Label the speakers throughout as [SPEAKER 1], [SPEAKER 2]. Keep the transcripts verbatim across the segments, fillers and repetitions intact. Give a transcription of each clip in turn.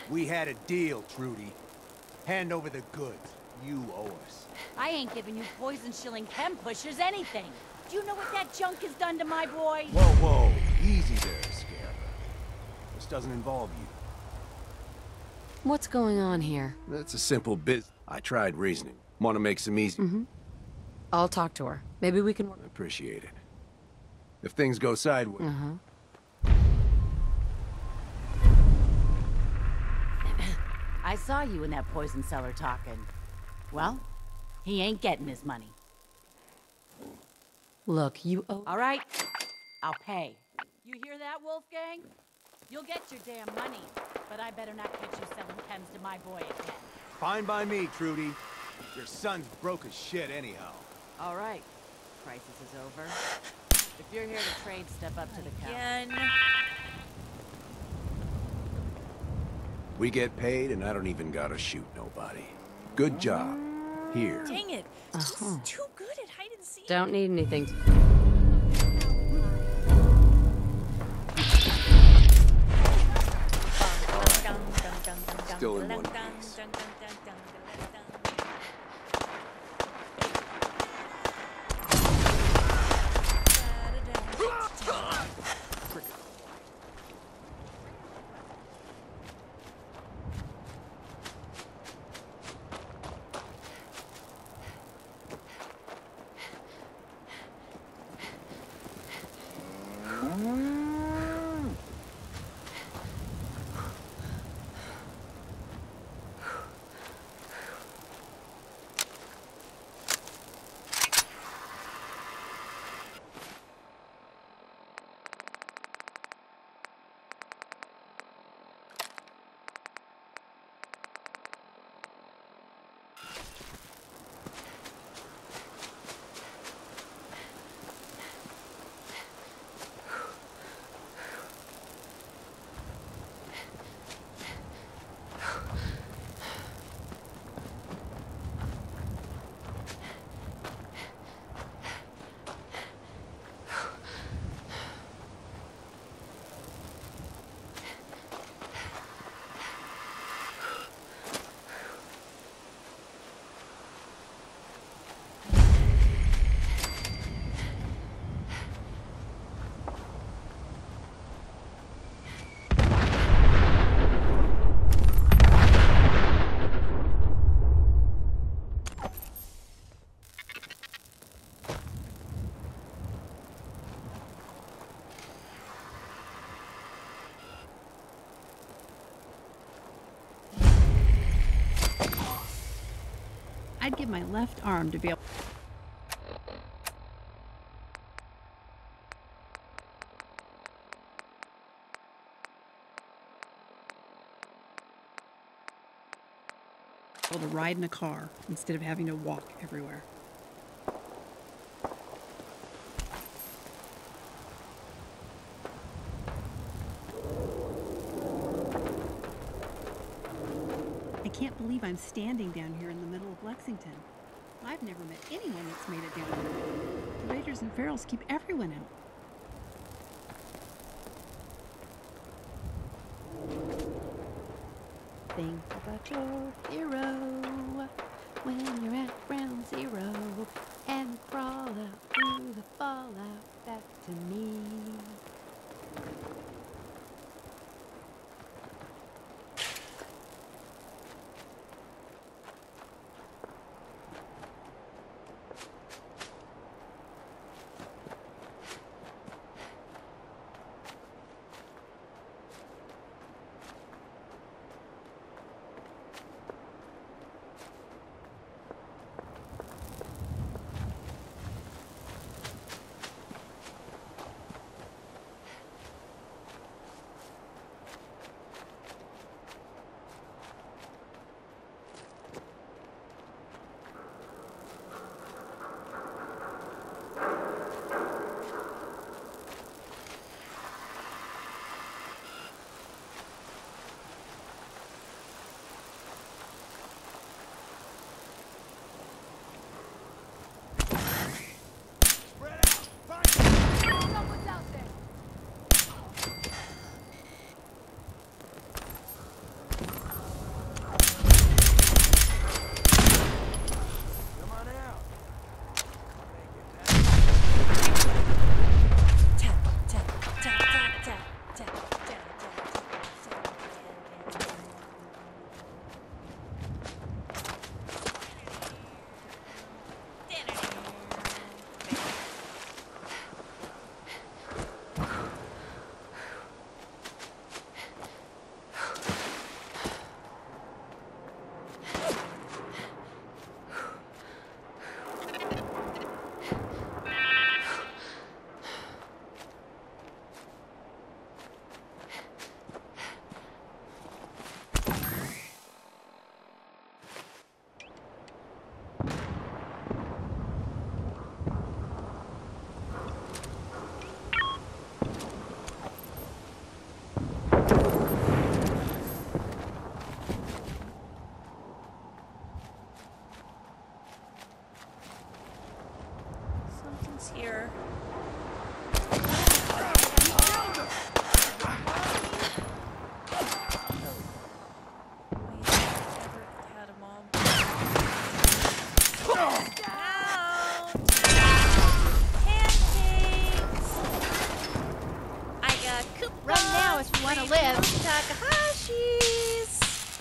[SPEAKER 1] We had a deal, Trudy. Hand over the goods. You owe us.
[SPEAKER 2] I ain't giving you poison-shilling chem pushers anything. Do you know what that junk has done to my boy?
[SPEAKER 1] Whoa, whoa. Easy there, Scarab. This doesn't involve you.
[SPEAKER 3] What's going on here?
[SPEAKER 1] That's a simple bit. I tried reasoning. Want to make some easy...
[SPEAKER 3] Mm-hmm. I'll talk to her. Maybe we can work...
[SPEAKER 1] Appreciate it. If things go sideways...
[SPEAKER 3] Uh-huh.
[SPEAKER 2] I saw you in that poison cellar talking. Well, he ain't getting his money.
[SPEAKER 3] Look, you owe...
[SPEAKER 2] All right, I'll pay. You hear that, Wolfgang? You'll get your damn money, but I better not catch you selling chems to my boy again.
[SPEAKER 1] Fine by me, Trudy. Your son's broke as shit anyhow.
[SPEAKER 2] All right, crisis is over. If you're here to trade, step up to the counter. Again.
[SPEAKER 1] We get paid, and I don't even gotta shoot nobody. Good job. Here.
[SPEAKER 4] Dang it.
[SPEAKER 3] Uh-huh.
[SPEAKER 4] This is too good at hide and seek.
[SPEAKER 3] Don't need anything.
[SPEAKER 1] Still in one piece.
[SPEAKER 5] I'd give my left arm to be able... to ride in a car instead of having to walk everywhere. I can't believe I'm standing down here in the middle of Lexington. I've never met anyone that's made it down here. The raiders and ferals keep everyone out. Think about your hero when you're at ground zero and crawl out through the fallout back to me.
[SPEAKER 4] He's here.
[SPEAKER 5] Run now if you want to live.
[SPEAKER 4] Takahashi's.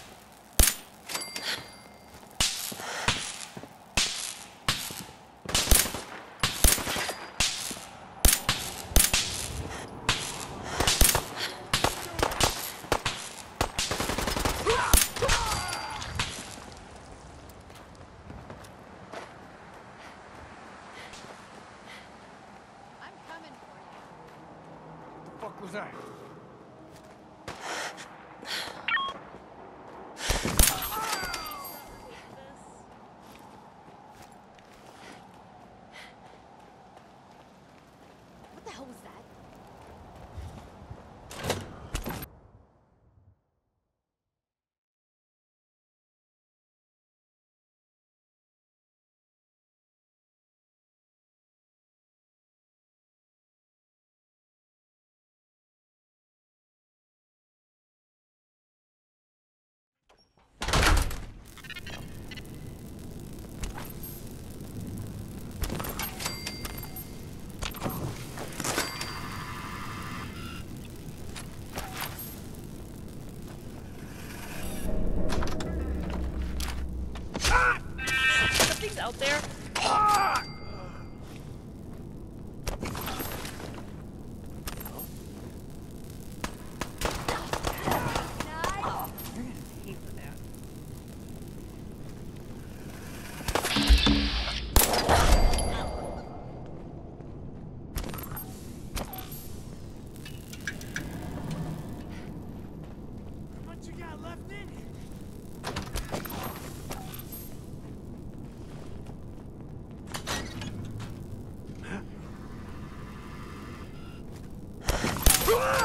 [SPEAKER 5] I'm coming for you.
[SPEAKER 6] What the fuck was that?
[SPEAKER 5] What the hell was that?
[SPEAKER 4] Something's out there. You're gonna pay for that.
[SPEAKER 6] What you got left in it? Ah!